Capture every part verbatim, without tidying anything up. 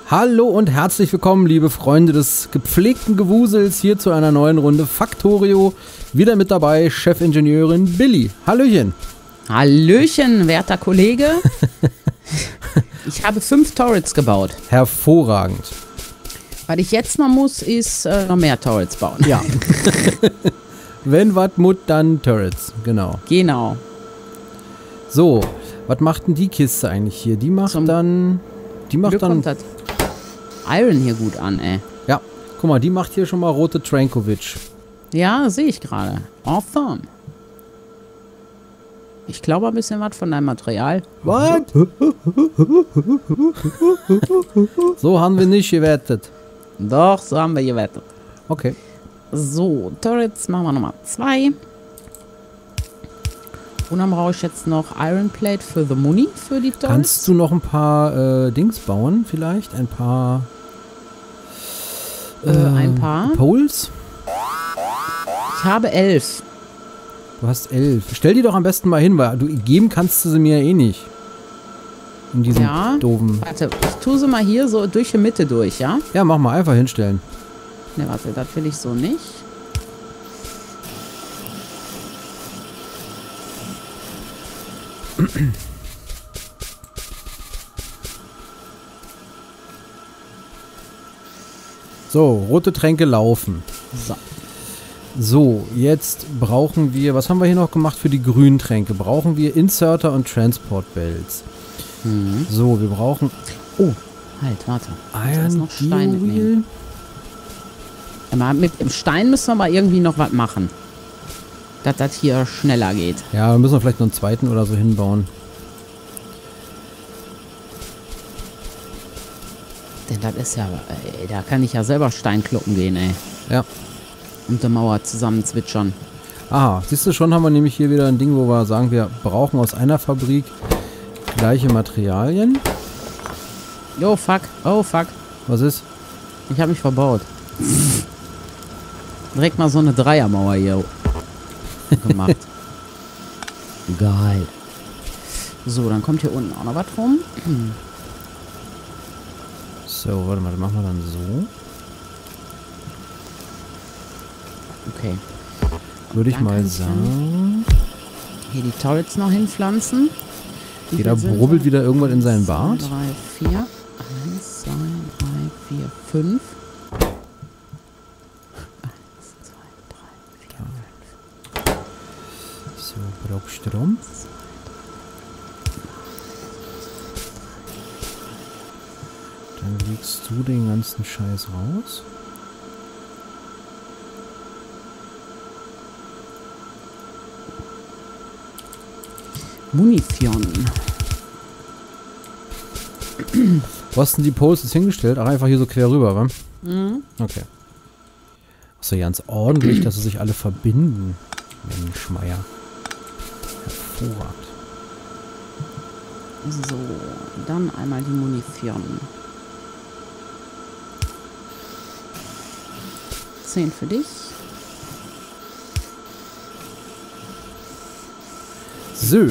Hallo und herzlich willkommen, liebe Freunde des gepflegten Gewusels, hier zu einer neuen Runde Factorio. Wieder mit dabei Chefingenieurin Billy. Hallöchen. Hallöchen, werter Kollege. Ich habe fünf Turrets gebaut. Hervorragend. Was ich jetzt noch muss, ist äh, noch mehr Turrets bauen. Ja. Wenn wat mut, dann Turrets. Genau. Genau. So, was macht denn die Kiste eigentlich hier? Die macht Zum dann... Die macht Glück dann... kommt das Iron hier gut an, ey. Ja, guck mal, die macht hier schon mal rote Trankovic. Ja, sehe ich gerade. Awesome. Ich glaube ein bisschen was von deinem Material. Was? So haben wir nicht gewettet. Doch, so haben wir gewettet. Okay. So, Turrets machen wir nochmal zwei. Und dann brauche ich jetzt noch Iron Plate für the Money für die Turrets. Kannst du noch ein paar äh, Dings bauen vielleicht? Ein paar... Äh, äh, ein paar? Poles? Ich habe elf. Du hast elf. Stell die doch am besten mal hin, weil du geben kannst du sie mir ja eh nicht. In diesem Ja. doofen... Warte, ich tue sie mal hier so durch die Mitte durch, ja? Ja, mach mal, einfach hinstellen. Ne, warte, das will ich so nicht. So, rote Tränke laufen. So. So, jetzt brauchen wir... Was haben wir hier noch gemacht für die grünen Tränke? Brauchen wir Inserter und Transport Bells. Mhm. So, wir brauchen... Oh, halt, warte. Ich muss Iron noch Stein Wheel. mitnehmen. Aber mit dem Stein müssen wir mal irgendwie noch was machen. Dass das hier schneller geht. Ja, wir müssen wir vielleicht noch einen zweiten oder so hinbauen. Denn das ist ja... Ey, da kann ich ja selber Stein kloppen gehen, ey. Ja. Und die Mauer zusammen zwitschern. Aha, siehst du schon, haben wir nämlich hier wieder ein Ding, wo wir sagen, wir brauchen aus einer Fabrik gleiche Materialien. Oh, fuck. Oh, fuck. Was ist? Ich habe mich verbaut. Direkt mal so eine Dreiermauer hier gemacht. Geil. So, dann kommt hier unten auch noch was rum. So, warte mal, das machen wir dann so. Okay. Würde ich Dann mal kann ich sagen. Hier die Turrets noch hinpflanzen. Wie Jeder viel sind brubbelt wir? wieder irgendwas in seinen Zwei, Bart. drei, vier. Eins, zwei, drei, vier, fünf. Eins, zwei, drei, vier, fünf. So, Block Strom. Dann legst du den ganzen Scheiß raus. Munition. Wo hast denn die Poles jetzt hingestellt? Ach, einfach hier so quer rüber, wa? Mhm. Okay. Achso, ganz ordentlich, dass sie sich alle verbinden. Mensch, Meier. Hervorragend. So, dann einmal die Munition. Zehn für dich. So.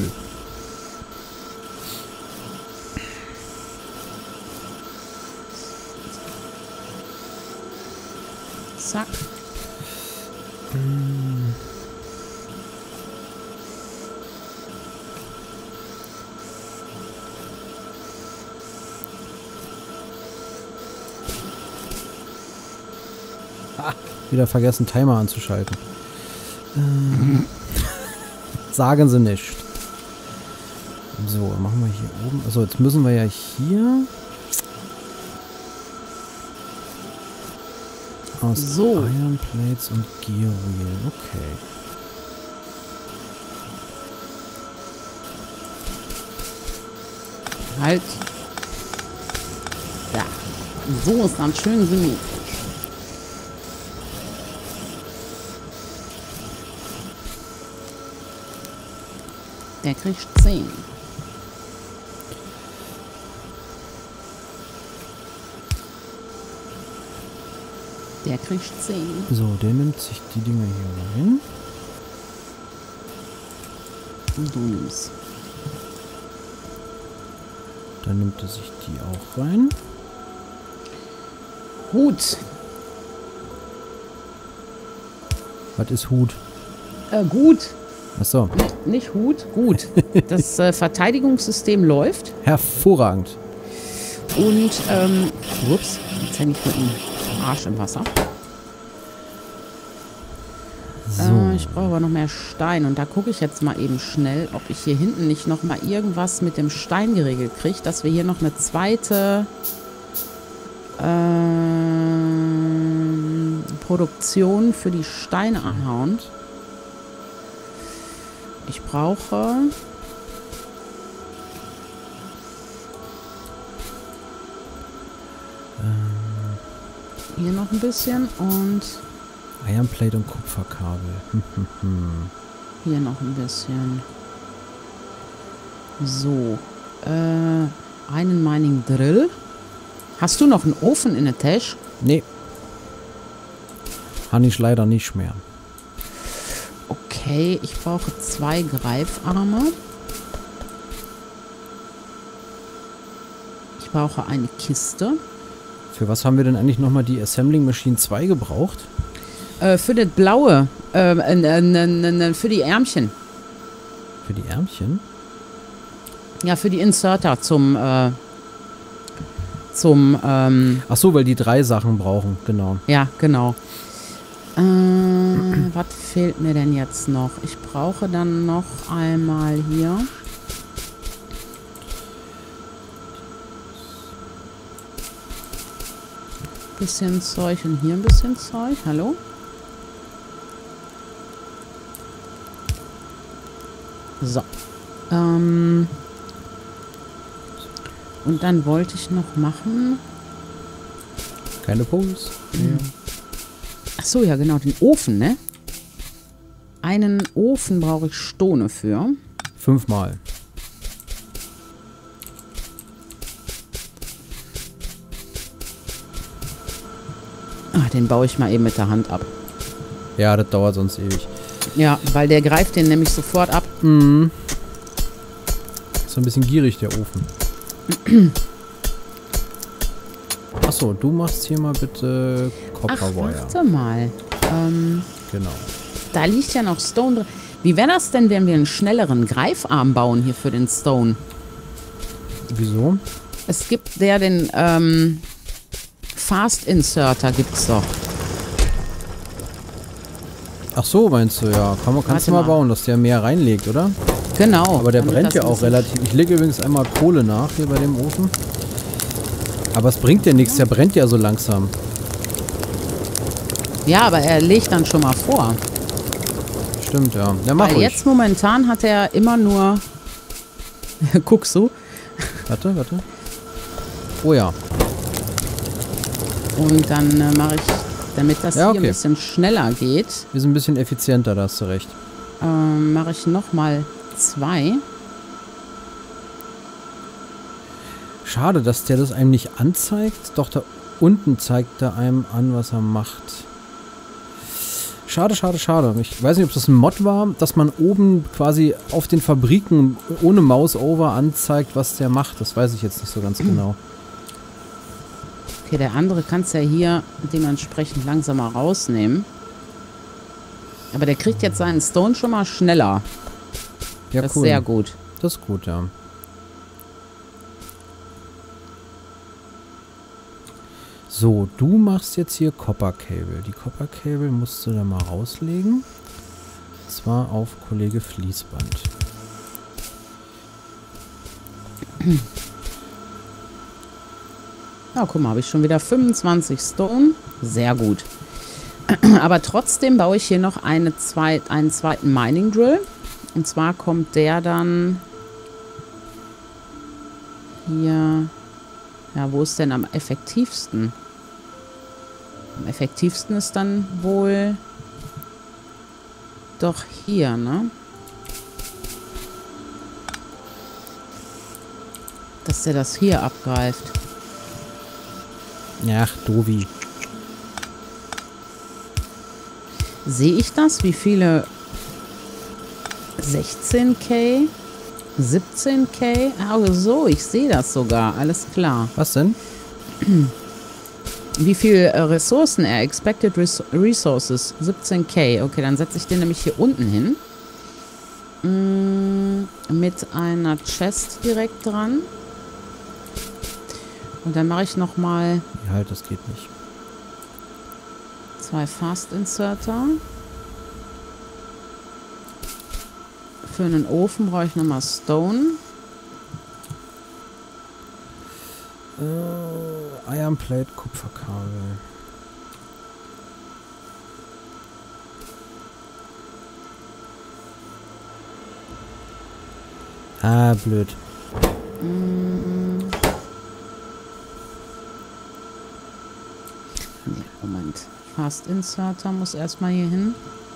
Zack. Hm. Ah, wieder vergessen, Timer anzuschalten. Ähm. Sagen sie nicht. So, machen wir hier oben. Also jetzt müssen wir ja hier aus So. Iron Plates und Gear Wheel. Okay. Halt. Ja. So ist dann schön symmetrisch. Der kriegt zehn. Der kriegt zehn. So, der nimmt sich die Dinger hier rein. Und du nimmst. Dann nimmt er sich die auch rein. Gut. Was ist Hut? Äh, gut. Achso. N nicht Hut, gut. Das äh, Verteidigungssystem läuft. Hervorragend. Und, ähm, ups, jetzt hänge ich mit dem Arsch im Wasser. So. Äh, ich brauche aber noch mehr Stein. Und da gucke ich jetzt mal eben schnell, ob ich hier hinten nicht noch mal irgendwas mit dem Stein geregelt kriege, dass wir hier noch eine zweite ähm, Produktion für die Steine anhauen. Ich brauche ähm. hier noch ein bisschen und Ironplate und Kupferkabel. hier noch ein bisschen. So. Äh, einen Mining Drill. Hast du noch einen Ofen in der Tasche? Nee. Habe ich leider nicht mehr. Okay, ich brauche zwei Greifarme. Ich brauche eine Kiste. Für was haben wir denn eigentlich nochmal die Assembling Machine zwei gebraucht? Äh, für das Blaue. Äh, äh, äh, äh, für die Ärmchen. Für die Ärmchen? Ja, für die Inserter zum, äh, zum, ähm... Ach so, weil die drei Sachen brauchen, genau. Ja, genau. Äh, was fehlt mir denn jetzt noch? Ich brauche dann noch einmal hier... bisschen Zeug und hier ein bisschen Zeug. Hallo? So. Ähm... Und dann wollte ich noch machen... Keine Puls. Mhm. Ach so, ja genau, den Ofen, ne? Einen Ofen brauche ich Stone für. Fünfmal. Ah, den baue ich mal eben mit der Hand ab. Ja, das dauert sonst ewig. Ja, weil der greift den nämlich sofort ab. Mhm. Ist so ein bisschen gierig, der Ofen. Achso, du machst hier mal bitte Ach, Copperwire. warte mal. Ähm, Genau. da liegt ja noch Stone drin. Wie wäre das denn, wenn wir einen schnelleren Greifarm bauen hier für den Stone? Wieso? Es gibt der den ähm, Fast Inserter gibt's doch. Ach so, meinst du, ja. Kann man, kannst Warte du mal mal. bauen, dass der mehr reinlegt, oder? Genau. Aber der damit brennt das ja ein auch bisschen- relativ. Ich lege übrigens einmal Kohle nach hier bei dem Ofen. Aber es bringt ja nichts, der brennt ja so langsam. Ja, aber er legt dann schon mal vor. Stimmt, ja. Ja, mach Weil ruhig. jetzt momentan hat er immer nur... Guckst du? Warte, warte. Oh ja. Und dann äh, mache ich, damit das Ja, hier okay. ein bisschen schneller geht, Wir sind ein bisschen effizienter, da hast du recht. ähm, mache ich nochmal zwei. Schade, dass der das einem nicht anzeigt. Doch da unten zeigt er einem an, was er macht. Schade, schade, schade. Ich weiß nicht, ob das ein Mod war, dass man oben quasi auf den Fabriken ohne Mouse-Over anzeigt, was der macht. Das weiß ich jetzt nicht so ganz genau. Okay, der andere kannst du ja hier dementsprechend langsamer rausnehmen. Aber der kriegt jetzt seinen Stone schon mal schneller. Ja, Das cool. ist sehr gut. Das ist gut, ja. So, du machst jetzt hier Copper Cable. Die Copper Cable musst du da mal rauslegen. Und zwar auf Kollege Fließband. Ja, guck mal, habe ich schon wieder fünfundzwanzig Stone. Sehr gut. Aber trotzdem baue ich hier noch eine zweit, einen zweiten Mining Drill. Und zwar kommt der dann hier. Ja, wo ist denn am effektivsten? Am effektivsten ist dann wohl doch hier, ne? Dass der das hier abgreift. Ach, Dovi. Sehe ich das? Wie viele? sechzehn K? siebzehn K? Ah, so, ich sehe das sogar. Alles klar. Was denn? wie viel äh, Ressourcen er? Expected Res Resources, siebzehn K. Okay, dann setze ich den nämlich hier unten hin. Mm, mit einer Chest direkt dran. Und dann mache ich nochmal... Ja, halt, das geht nicht. Zwei Fast Inserter. Für einen Ofen brauche ich nochmal Stone. Äh, Iron Plate, Kupferkabel. Ah, blöd. Mm. Nee, Moment. Fast Inserter muss erstmal hier hin.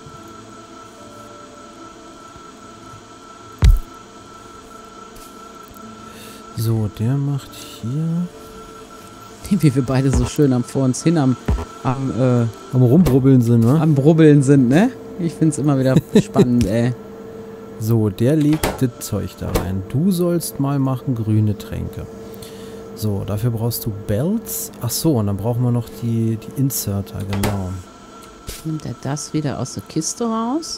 So, der macht hier... Wie wir beide so schön am, vor uns hin am, am, äh, am Rumbrubbeln sind, ne? Am Brubbeln sind, ne? Ich find's immer wieder spannend, ey. So, der legt das Zeug da rein. Du sollst mal machen grüne Tränke. So, dafür brauchst du Belts. Ach so, und dann brauchen wir noch die, die Inserter, genau. Nimmt er das wieder aus der Kiste raus?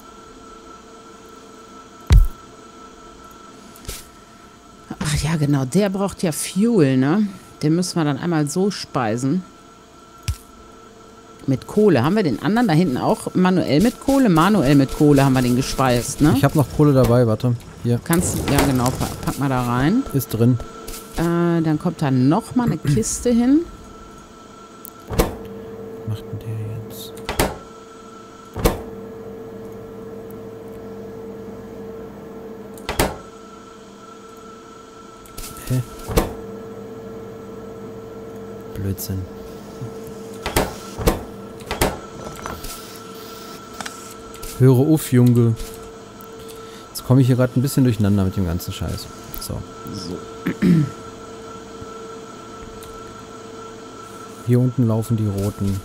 Ach ja, genau, der braucht ja Fuel, ne? Den müssen wir dann einmal so speisen. Mit Kohle. Haben wir den anderen da hinten auch manuell mit Kohle? Manuell mit Kohle haben wir den gespeist, ne? Ich habe noch Kohle dabei, warte. Hier. Kannst du, ja genau, pack, pack mal da rein. Ist drin. Äh, dann kommt da noch mal eine Kiste hin. Was macht denn der jetzt? Hä? Blödsinn. Höre auf, Junge. Jetzt komme ich hier gerade ein bisschen durcheinander mit dem ganzen Scheiß. So. So. Hier unten laufen die roten.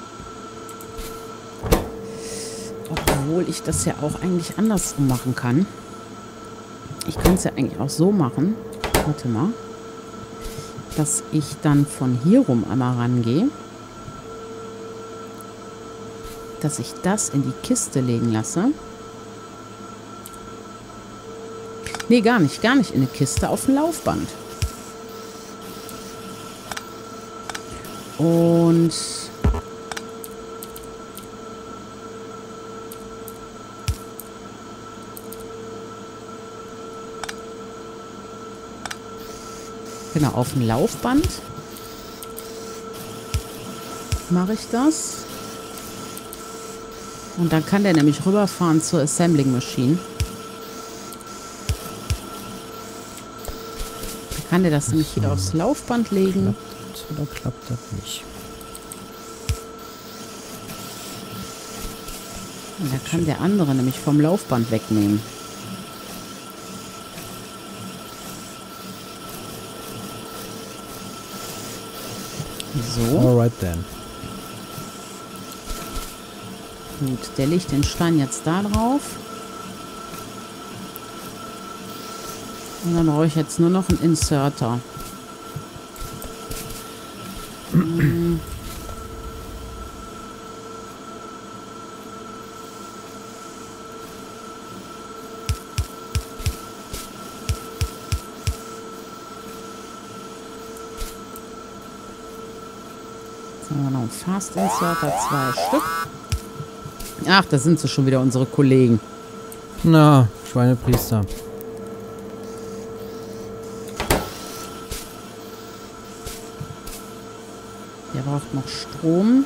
Obwohl ich das ja auch eigentlich andersrum machen kann. Ich kann es ja eigentlich auch so machen. Warte mal. Dass ich dann von hier rum einmal rangehe. Dass ich das in die Kiste legen lasse. Nee, gar nicht. Gar nicht in eine Kiste. Auf dem Laufband. Und... Genau, auf dem Laufband mache ich das. Und dann kann der nämlich rüberfahren zur Assembling Machine. Dann kann der das nämlich hier aufs Laufband legen. Klappt das oder klappt das nicht? Und dann kann der andere nämlich vom Laufband wegnehmen. So. Alright then. Gut, der legt den Stein jetzt da drauf. Und dann brauche ich jetzt nur noch einen Inserter. Hm. Jetzt haben wir noch einen Fast Inserter, zwei Stück. Ach, da sind sie schon wieder, unsere Kollegen. Na, Schweinepriester. Der braucht noch Strom.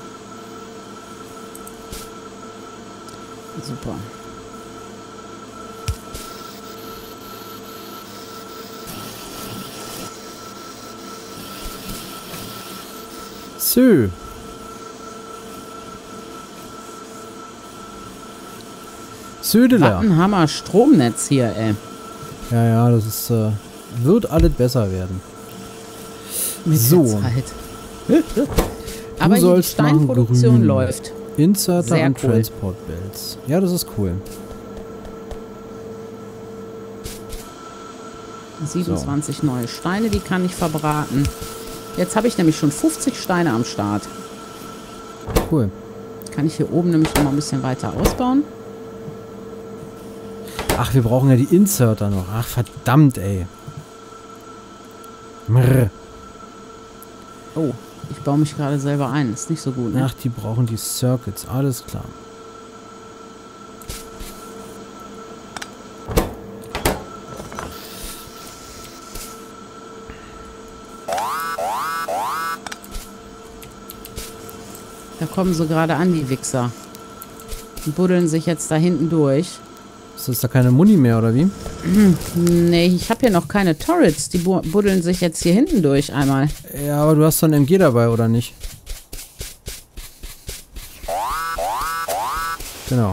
Super. So. Södeler. Hammer Stromnetz hier, ey. Ja, ja, das ist, äh, wird alles besser werden. Mit so. der Zeit. Aber die sollst Steinproduktion grün. läuft. Inserter Sehr und cool. Transport Belts. Ja, das ist cool. siebenundzwanzig so. Neue Steine, die kann ich verbraten. Jetzt habe ich nämlich schon fünfzig Steine am Start. Cool. Kann ich hier oben nämlich noch mal ein bisschen weiter ausbauen. Ach, wir brauchen ja die Inserter noch. Ach, verdammt, ey. Mrr. Oh, ich baue mich gerade selber ein. Ist nicht so gut, ne? Ach, die brauchen die Circuits. Alles klar. Da kommen sie gerade an, die Wichser. Die buddeln sich jetzt da hinten durch. Ist das da keine Muni mehr, oder wie? Nee, ich habe hier noch keine Turrets. Die bu buddeln sich jetzt hier hinten durch einmal. Ja, aber du hast doch ein M G dabei, oder nicht? Genau.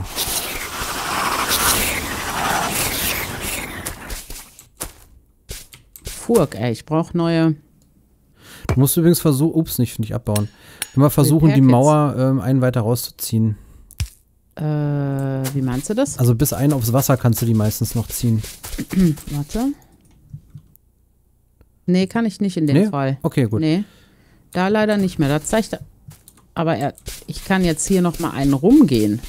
Furk, ey, ich brauche neue... Du musst übrigens versuchen... Ups, nicht, nicht abbauen. Immer versuchen, die Mauer ähm, einen weiter rauszuziehen. Äh, wie meinst du das? Also bis einen aufs Wasser kannst du die meistens noch ziehen. Warte. Nee, kann ich nicht in dem nee? Fall. Okay, gut. Nee, da leider nicht mehr. Da zeigt er... Aber er, ich kann jetzt hier noch mal einen rumgehen.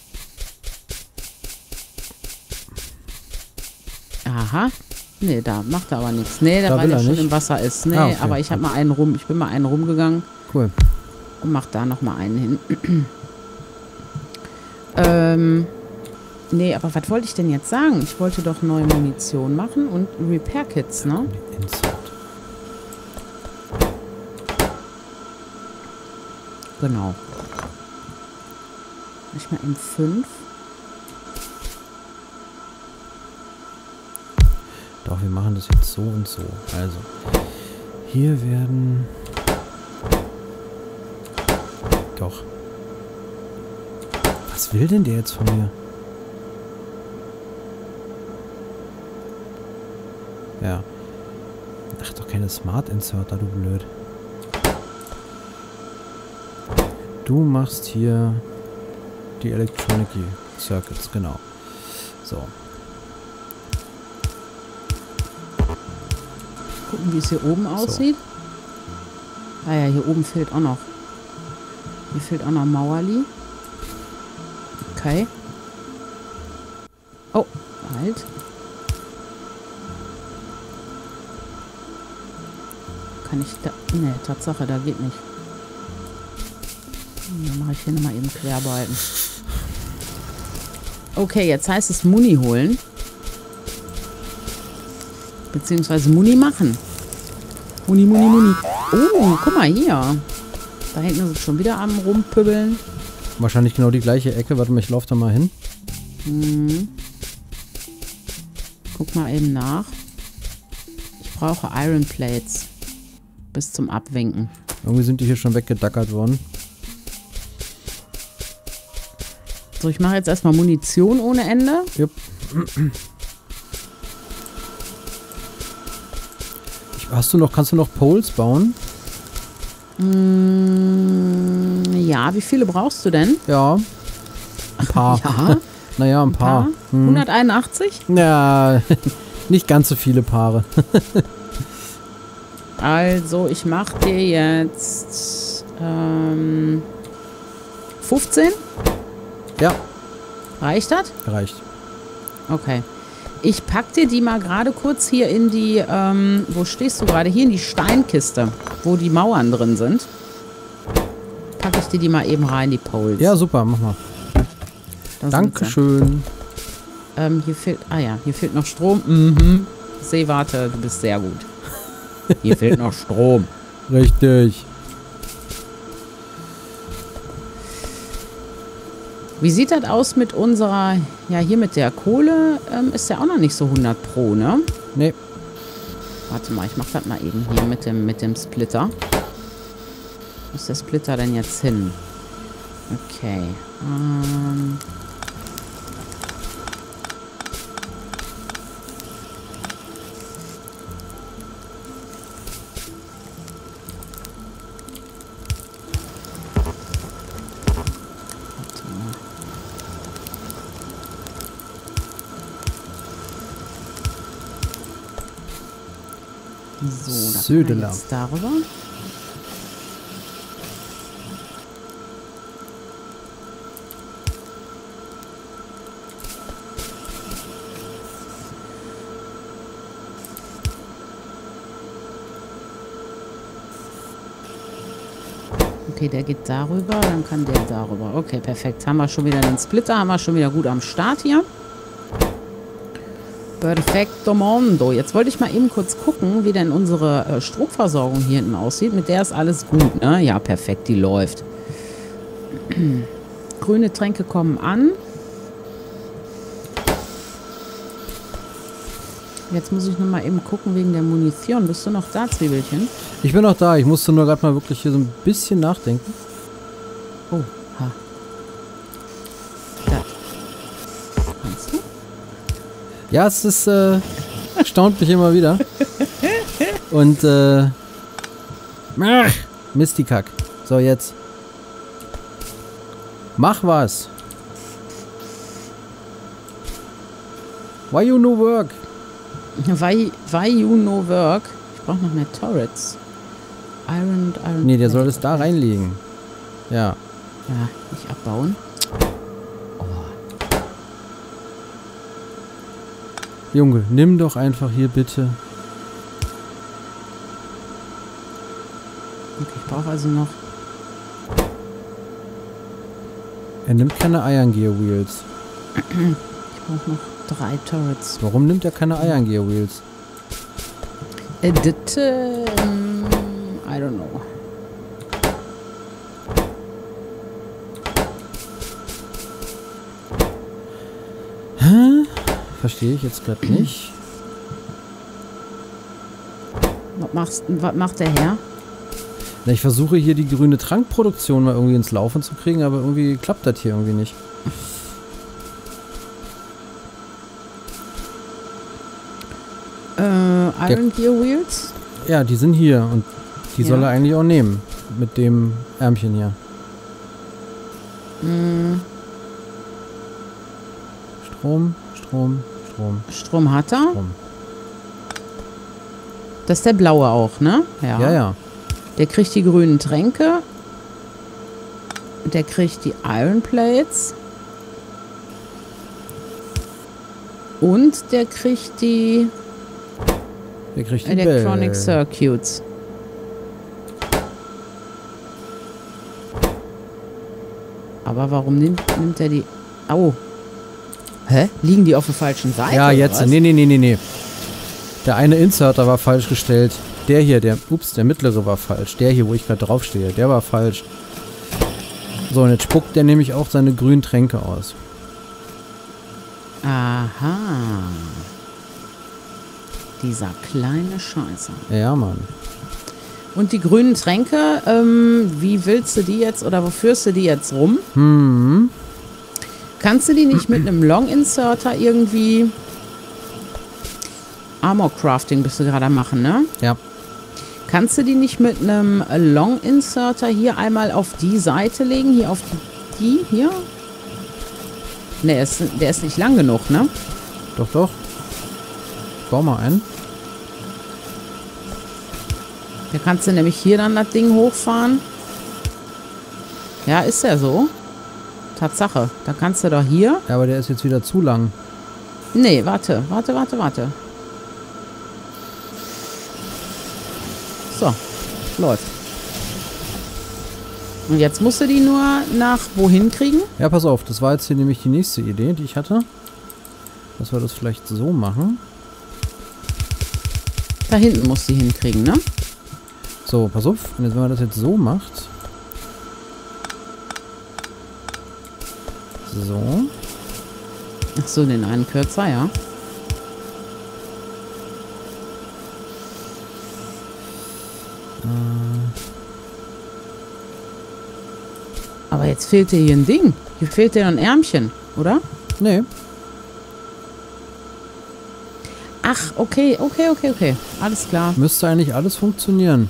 Aha. Nee, da macht er aber nichts. Nee, da, Da weil will er er schon nicht. im Wasser ist. Nee, Ah, okay. aber ich habe mal einen rum. Ich bin mal einen rumgegangen. Cool. Und mach da noch mal einen hin. ähm... Nee, aber was wollte ich denn jetzt sagen? Ich wollte doch neue Munition machen und Repair-Kits, ne? Insert. Genau. Ich mal in fünf. Doch, wir machen das jetzt so und so. Also, hier werden... Doch. Was will denn der jetzt von mir? Ja. Ach, doch keine Smart Inserter, du blöd. Du machst hier die Electronic Circuits, genau. So. Gucken, wie es hier oben aussieht. Ah ja, hier oben fehlt auch noch. Hier fehlt auch noch Mauerli. Okay. Oh, halt. Kann ich da... Ne, Tatsache, da geht nicht. Dann mache ich hier nochmal eben Querbalken. Okay, jetzt heißt es Muni holen. Beziehungsweise Muni machen. Muni, Muni, Muni. Oh, guck mal hier. Da hinten ist es schon wieder am Rumpübbeln. Wahrscheinlich genau die gleiche Ecke. Warte mal, ich laufe da mal hin. Hm. Guck mal eben nach. Ich brauche Iron Plates. Bis zum Abwinken. Irgendwie sind die hier schon weggedackert worden. So, ich mache jetzt erstmal Munition ohne Ende. Jupp. Ich, hast du noch, kannst du noch Poles bauen? Mm, ja, wie viele brauchst du denn? Ja. Ein paar. Ja, Naja, ein ein paar. paar. Hm. hunderteinundachtzig? Ja, nicht ganz so viele Paare. Also, ich mache dir jetzt ähm, fünfzehn. Ja, Reicht das? reicht. Okay. Ich pack dir die mal gerade kurz hier in die, ähm, wo stehst du gerade? Hier in die Steinkiste, wo die Mauern drin sind. Packe ich dir die mal eben rein, die Poles. Ja, super, mach mal. Da sind Dankeschön. sie. Ähm, hier fehlt, ah ja, hier fehlt noch Strom. Mhm. Seewarte, du bist sehr gut. Hier fehlt noch Strom. Richtig. Wie sieht das aus mit unserer, ja hier mit der Kohle, ähm, ist ja auch noch nicht so hundert Pro, ne? Nee. Warte mal, ich mach das mal eben hier mit dem, mit dem Splitter. Wo ist der Splitter denn jetzt hin? Okay. Ähm... So, da Södeler. jetzt darüber. Okay, der geht darüber, dann kann der darüber. Okay, perfekt. Haben wir schon wieder den Splitter, haben wir schon wieder gut am Start hier. Perfecto Mondo. Jetzt wollte ich mal eben kurz gucken, wie denn unsere äh, Stromversorgung hier hinten aussieht. Mit der ist alles gut, ne? Ja, perfekt, die läuft. Grüne Tränke kommen an. Jetzt muss ich noch mal eben gucken wegen der Munition. Bist du noch da, Zwiebelchen? Ich bin noch da. Ich musste nur gerade mal wirklich hier so ein bisschen nachdenken. Oh, ha. Da. Kannst du? Ja, es ist, äh, staunt mich immer wieder. Und, äh, Mistikack. So, jetzt. Mach was. Why you no work? Why, why you no work? Ich brauche noch mehr Turrets. Iron, Iron. Nee, der soll es da reinlegen. Ja. Ja, nicht abbauen. Oh. Junge, nimm doch einfach hier bitte. Okay, ich brauche also noch. Er nimmt keine Iron Gear Wheels. Ich brauche noch drei Turrets. Warum nimmt er keine Iron Gear Wheels? Äh, das, ähm, I don't know. Hä? Verstehe ich jetzt gerade nicht. Was, machst, was macht der Herr? Na, ich versuche hier die grüne Trankproduktion mal irgendwie ins Laufen zu kriegen, aber irgendwie klappt das hier irgendwie nicht. Äh, Iron Gear Wheels? Ja, die sind hier und die Ja. soll er eigentlich auch nehmen. Mit dem Ärmchen hier. Mm, Strom, Strom, Strom, Strom hat er. Strom. Das ist der blaue auch, ne? Ja, ja. Der kriegt die grünen Tränke. Der kriegt die Iron Plates. Und der kriegt die Der kriegt die Electronic Bell. Circuits. Aber warum nimmt, nimmt er die... Au. Hä? Liegen die auf der falschen Seite? Ja, oder jetzt. was? Nee, nee, nee, nee, nee. Der eine Inserter war falsch gestellt. Der hier, der, ups, der mittlere war falsch. Der hier, wo ich gerade draufstehe, der war falsch. So, und jetzt spuckt der nämlich auch seine grünen Tränke aus. Aha. Dieser kleine Scheiße. Ja, Mann. Und die grünen Tränke, ähm, wie willst du die jetzt oder wo führst du die jetzt rum? Hm. Kannst du die nicht mit einem Long Inserter irgendwie... Armor Crafting bist du gerade am machen, ne? Ja. Kannst du die nicht mit einem Long Inserter hier einmal auf die Seite legen? Hier auf die, die hier? Ne, ist, der ist nicht lang genug, ne? Doch, doch. Ich bau mal einen. Da kannst du nämlich hier dann das Ding hochfahren. Ja, ist ja so. Tatsache. Da kannst du doch hier... Ja, aber der ist jetzt wieder zu lang. Nee, warte, warte, warte, warte. So, läuft. Und jetzt musst du die nur nach wohin kriegen? Ja, pass auf. Das war jetzt hier nämlich die nächste Idee, die ich hatte. Dass wir das vielleicht so machen. Da hinten musst du die hinkriegen, ne? So, pass auf. Und jetzt, wenn man das jetzt so macht. So. Ach so, den einen kürzer, ja. Aber jetzt fehlt dir hier ein Ding. Hier fehlt dir ein Ärmchen, oder? Nee. Ach, okay, okay, okay, okay. Alles klar. Müsste eigentlich alles funktionieren.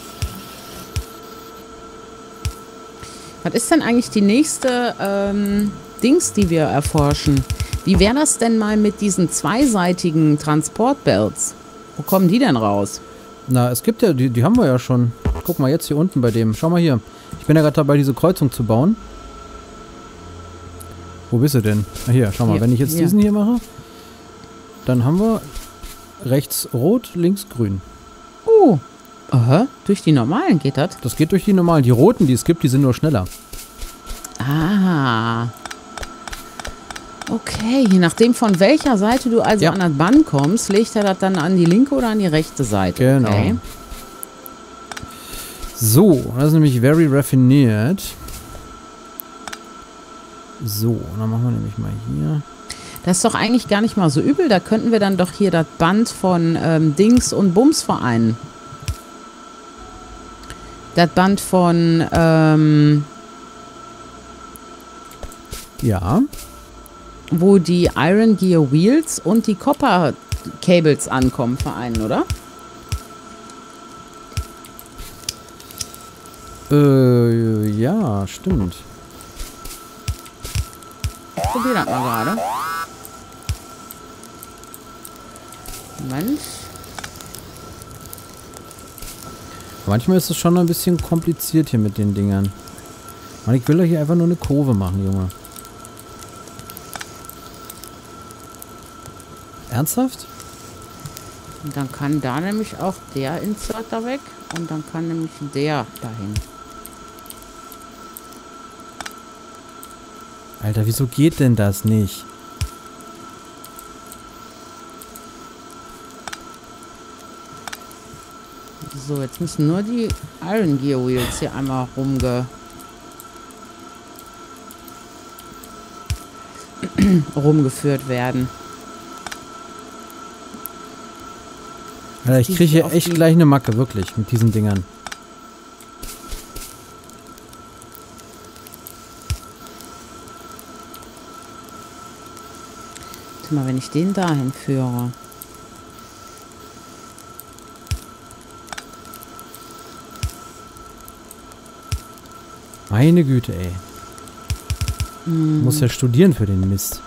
Was ist denn eigentlich die nächste ähm, Dings, die wir erforschen? Wie wäre das denn mal mit diesen zweiseitigen Transportbelts? Wo kommen die denn raus? Na, es gibt ja, die, die haben wir ja schon. Guck mal, jetzt hier unten bei dem. Schau mal hier. Ich bin ja gerade dabei, diese Kreuzung zu bauen. Wo bist du denn? Ah, hier, schau mal. Hier, Wenn ich jetzt hier. diesen hier mache, dann haben wir rechts rot, links grün. Oh, Aha, durch die normalen geht das? Das geht durch die normalen. Die roten, die es gibt, die sind nur schneller. Ah. Okay, je nachdem von welcher Seite du also Ja. an das Band kommst, legt er das dann an die linke oder an die rechte Seite. Genau. Okay. So, das ist nämlich very raffiniert. So, dann machen wir nämlich mal hier. Das ist doch eigentlich gar nicht mal so übel. Da könnten wir dann doch hier das Band von ähm, Dings und Bums vereinen. Das Band von, ähm, Ja. wo die Iron Gear Wheels und die Copper Cables ankommen, vereinen, oder? Äh, ja, stimmt. Ich probiere das mal gerade. Moment. Manchmal ist es schon ein bisschen kompliziert hier mit den Dingern. Mann, ich will doch hier einfach nur eine Kurve machen, Junge. Ernsthaft? Und dann kann da nämlich auch der Insert da weg und dann kann nämlich der dahin. Alter, wieso geht denn das nicht? So, jetzt müssen nur die Iron Gear Wheels hier einmal rumge... rumgeführt werden. Alter, ich Die kriege hier auf echt die- gleich eine Macke, wirklich, mit diesen Dingern. Warte mal, wenn ich den dahin führe. Meine Güte, ey. Muss ja studieren für den Mist.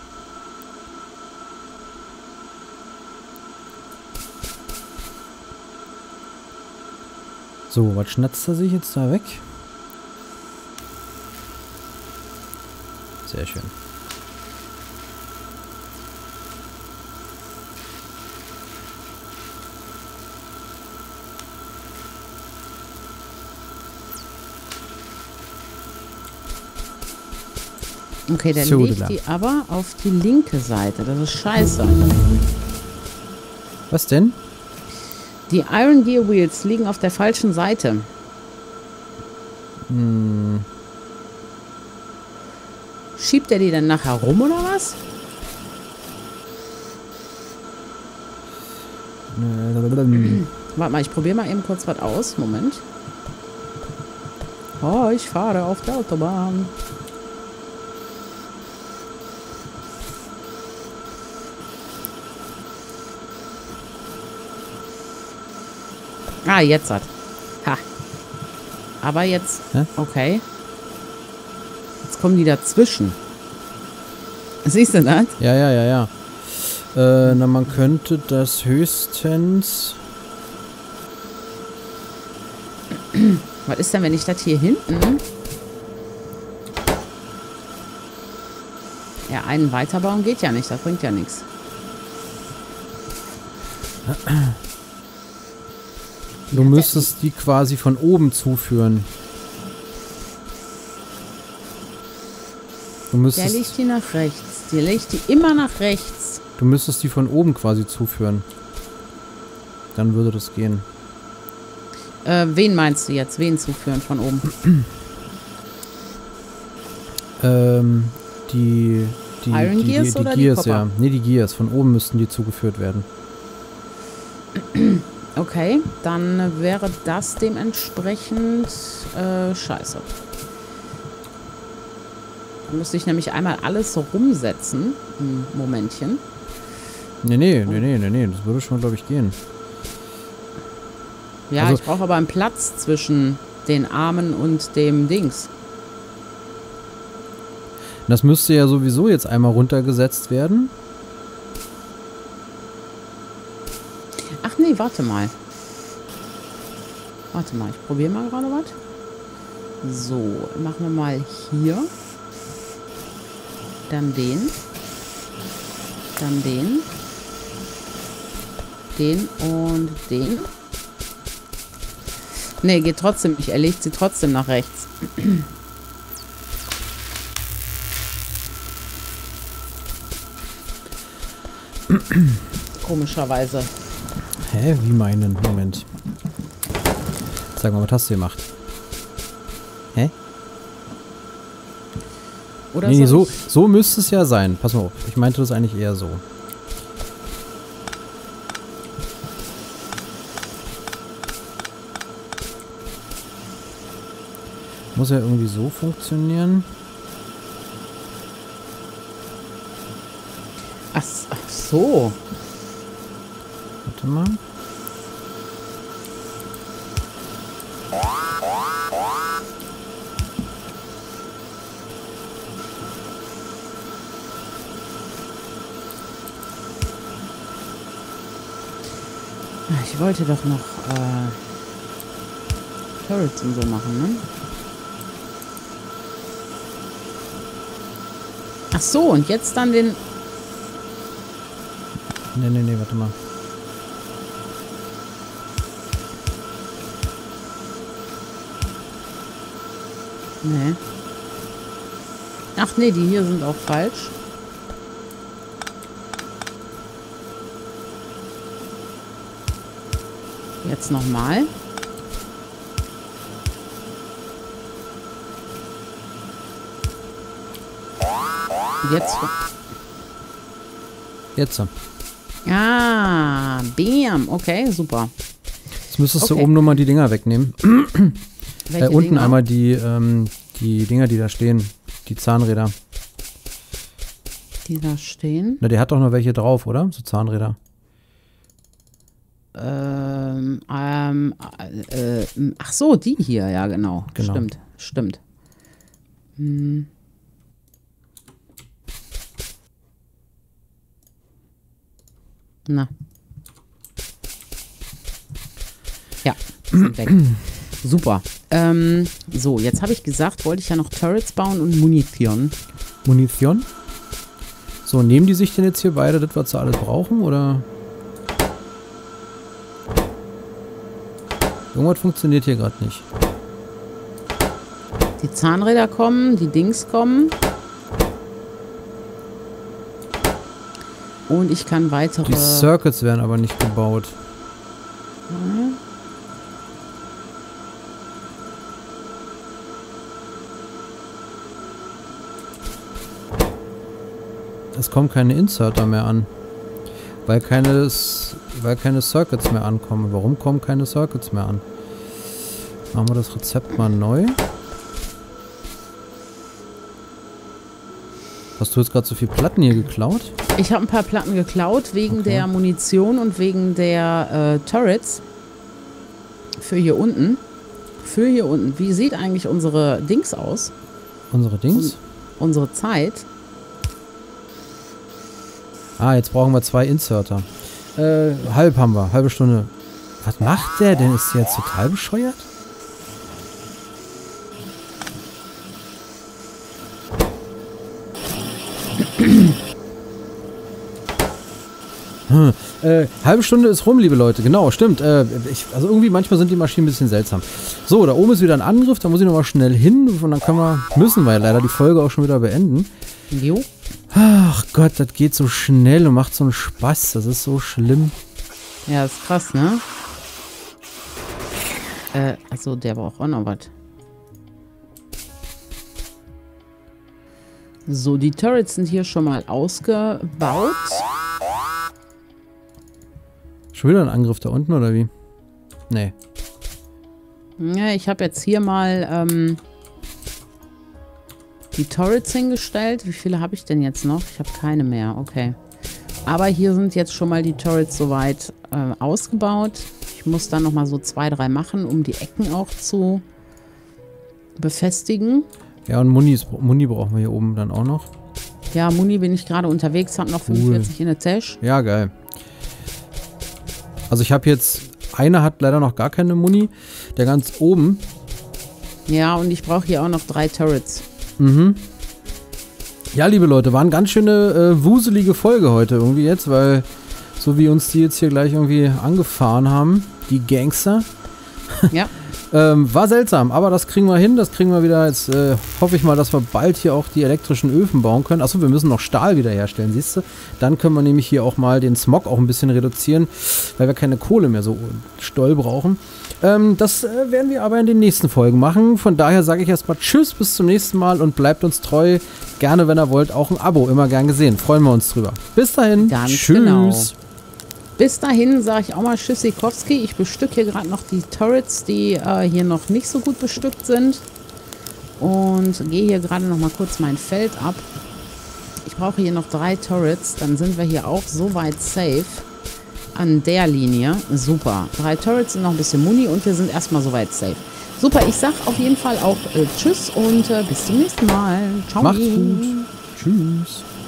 So, was schnatzt er sich jetzt da weg? Sehr schön. Okay, der So, legt da. die aber auf die linke Seite. Das ist scheiße. Was denn? Die Iron Gear Wheels liegen auf der falschen Seite. Hm, Schiebt er die dann nachher rum oder was? äh, Warte mal, ich probiere mal eben kurz was aus. Moment. Oh, ich fahre auf der Autobahn. Ah, jetzt hat. Ha. Aber jetzt. Hä? Okay. Jetzt kommen die dazwischen. Siehst du das? ja, ja, ja, ja. Äh, na, man könnte das höchstens... Was ist denn, wenn ich das hier hinten... Ja, einen weiterbauen geht ja nicht. Das bringt ja nichts. Du müsstest die quasi von oben zuführen. Du Der müsstest, legt die nach rechts. Der legt die immer nach rechts. du müsstest die von oben quasi zuführen. Dann würde das gehen. Äh, wen meinst du jetzt? Wen zuführen von oben? Ähm, die... die Iron die, Gears die, die oder die Gears, Copper? ja. Nee, die Gears. Von oben müssten die zugeführt werden. Okay, dann wäre das dementsprechend äh, scheiße. Dann müsste ich nämlich einmal alles so rumsetzen. Ein Momentchen. Nee, nee, nee, nee, nee, nee. Das würde schon, glaube ich, gehen. Ja, Also- ich brauche aber einen Platz zwischen den Armen und dem Dings. Das müsste ja sowieso jetzt einmal runtergesetzt werden. Ach nee, warte mal. Warte mal, ich probiere mal gerade was. So, machen wir mal hier. Dann den. Dann den. Den und den. Nee, geht trotzdem nicht. Er legt sie trotzdem nach rechts. Komischerweise. Hä? Wie meinen? Moment. Sag mal, was hast du gemacht? Hä? Oder Nee, nee, so, soll ich- so müsste es ja sein. Pass mal auf. Ich meinte das eigentlich eher so. Muss ja irgendwie so funktionieren. Ach, s- ach so. Warte mal. Ich wollte doch noch äh, Turrets und so machen, ne? Ach so, und jetzt dann den... Nee, nee, nee, warte mal. Nee. Ach nee, die hier sind auch falsch. Jetzt nochmal. Jetzt. Jetzt. Ah, bam. Okay, super. Jetzt müsstest Okay. du oben nur mal die Dinger wegnehmen. Welche Äh, unten Dinger? einmal die, ähm, die Dinger, die da stehen. Die Zahnräder. Die da stehen. Na, der hat doch noch welche drauf, oder? So Zahnräder. Ähm, ähm, äh, äh, ach so, die hier, ja, genau. Genau. Stimmt, stimmt. Hm. Na. Ja, sind weg. Super. Ähm, so, jetzt habe ich gesagt, wollte ich ja noch Turrets bauen und Munition. Munition. So, nehmen die sich denn jetzt hier beide das, was sie alles brauchen, oder? Irgendwas funktioniert hier gerade nicht. Die Zahnräder kommen, die Dings kommen. Und ich kann weitere... Die Circuits werden aber nicht gebaut. Hm. Es kommen keine Inserter mehr an. Weil keine, S- weil keine Circuits mehr ankommen. Warum kommen keine Circuits mehr an? Machen wir das Rezept mal neu. Hast du jetzt gerade so viel Platten hier geklaut? Ich habe ein paar Platten geklaut wegen Okay. der Munition und wegen der äh, Turrets. Für hier unten. Für hier unten. Wie sieht eigentlich unsere Dings aus? Unsere Dings? Unsere Zeit? Ah, jetzt brauchen wir zwei Inserter. Äh, halb haben wir. Halbe Stunde. Was macht der denn? Ist der jetzt total bescheuert? Hm, äh, halbe Stunde ist rum, liebe Leute. Genau, stimmt. Äh, ich, also irgendwie manchmal sind die Maschinen ein bisschen seltsam. So, da oben ist wieder ein Angriff. Da muss ich nochmal schnell hin. Und dann können wir, müssen wir ja leider die Folge auch schon wieder beenden. Jo. Ach Gott, das geht so schnell und macht so einen Spaß. Das ist so schlimm. Ja, ist krass, ne? Äh, achso, der braucht auch noch was. So, die Turrets sind hier schon mal ausgebaut. Schon wieder ein Angriff da unten, oder wie? Nee. Ja, ich habe jetzt hier mal ähm, die Turrets hingestellt. Wie viele habe ich denn jetzt noch? Ich habe keine mehr, okay. Aber hier sind jetzt schon mal die Turrets soweit äh, ausgebaut. Ich muss dann nochmal so zwei, drei machen, um die Ecken auch zu befestigen. Ja, und Munis, Muni brauchen wir hier oben dann auch noch. Ja, Muni bin ich gerade unterwegs, habe noch fünfundvierzig in der Tasche. Ja, geil. Also ich habe jetzt, einer hat leider noch gar keine Muni. Der ganz oben. Ja, und ich brauche hier auch noch drei Turrets. Mhm. Ja, liebe Leute, war eine ganz schöne äh, wuselige Folge heute irgendwie jetzt, weil so wie uns die jetzt hier gleich irgendwie angefahren haben, die Gangster. Ja. Ähm, war seltsam, aber das kriegen wir hin. Das kriegen wir wieder. Jetzt äh, hoffe ich mal, dass wir bald hier auch die elektrischen Öfen bauen können. Achso, wir müssen noch Stahl wiederherstellen, siehst du? Dann können wir nämlich hier auch mal den Smog auch ein bisschen reduzieren, weil wir keine Kohle mehr so doll brauchen. Ähm, das äh, werden wir aber in den nächsten Folgen machen. Von daher sage ich erstmal Tschüss, bis zum nächsten Mal und bleibt uns treu. Gerne, wenn ihr wollt, auch ein Abo. Immer gern gesehen. Freuen wir uns drüber. Bis dahin. Ganz Tschüss. Genau. Bis dahin sage ich auch mal Tschüssikowski. Ich bestücke hier gerade noch die Turrets, die äh, hier noch nicht so gut bestückt sind. Und gehe hier gerade noch mal kurz mein Feld ab. Ich brauche hier noch drei Turrets. Dann sind wir hier auch so weit safe an der Linie. Super. Drei Turrets sind noch ein bisschen Muni und wir sind erstmal so weit safe. Super, ich sage auf jeden Fall auch äh, Tschüss und äh, bis zum nächsten Mal. Ciao. Macht's gut. Tschüss.